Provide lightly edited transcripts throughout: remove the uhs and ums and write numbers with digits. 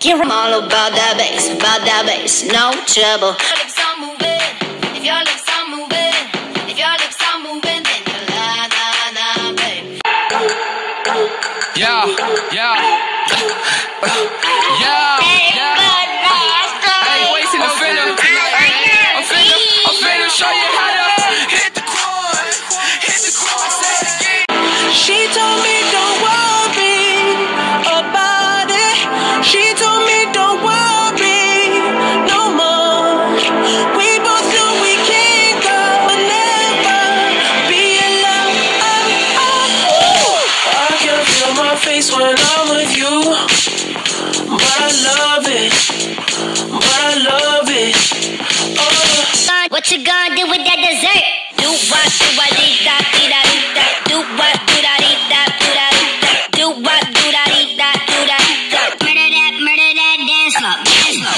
I'm all about that bass, no trouble. If your lips are moving, if your lips are moving, if your lips are moving, then you're la, babe. Yeah. Hey, wasting no finna. I'm finna show you how to hit the quad. She told me don't worry about it. She told me don't worry no more. We both know we can't go, but never be alone. I can feel my face when I'm with you, but I love it. What you gonna do with that dessert? Do what, dee da, dee da, dee da. Do what, do da, dee da, do da, dee da. Do what, do da, dee da, do da, dee da. Murder that, dance floor, dance floor.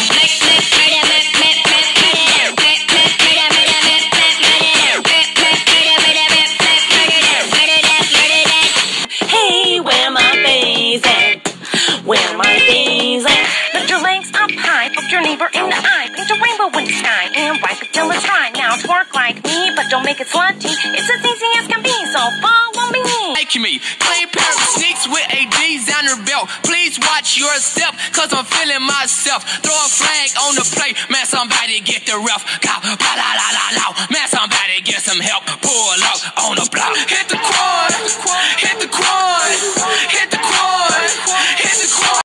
Hey, where my things at? Where my things at? Lift your legs up high, poke your neighbor in the eye, paint a rainbow in the sky, and wipe it till it's dry. Now twerk like me, but don't make it slutty. It's as easy as can be, so follow me. Like me, clean pair of sneaks with a designer belt. Please watch your step, cause I'm feeling myself. Throw a flag on the plate, man, somebody get the ref. Man, somebody get some help.